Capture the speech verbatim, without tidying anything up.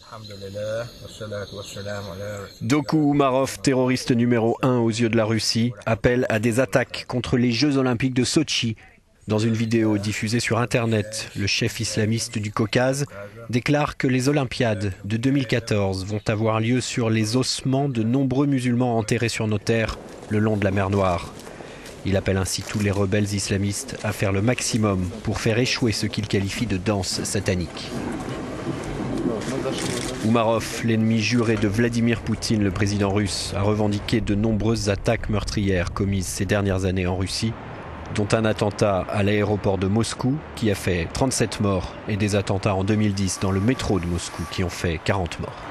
Doku Umarov, terroriste numéro un aux yeux de la Russie, appelle à des attaques contre les Jeux Olympiques de Sotchi. Dans une vidéo diffusée sur Internet, le chef islamiste du Caucase déclare que les Olympiades de deux mille quatorze vont avoir lieu sur les ossements de nombreux musulmans enterrés sur nos terres le long de la mer Noire. Il appelle ainsi tous les rebelles islamistes à faire le maximum pour faire échouer ce qu'il qualifie de danse satanique. Umarov, l'ennemi juré de Vladimir Poutine, le président russe, a revendiqué de nombreuses attaques meurtrières commises ces dernières années en Russie, dont un attentat à l'aéroport de Moscou qui a fait trente-sept morts et des attentats en deux mille dix dans le métro de Moscou qui ont fait quarante morts.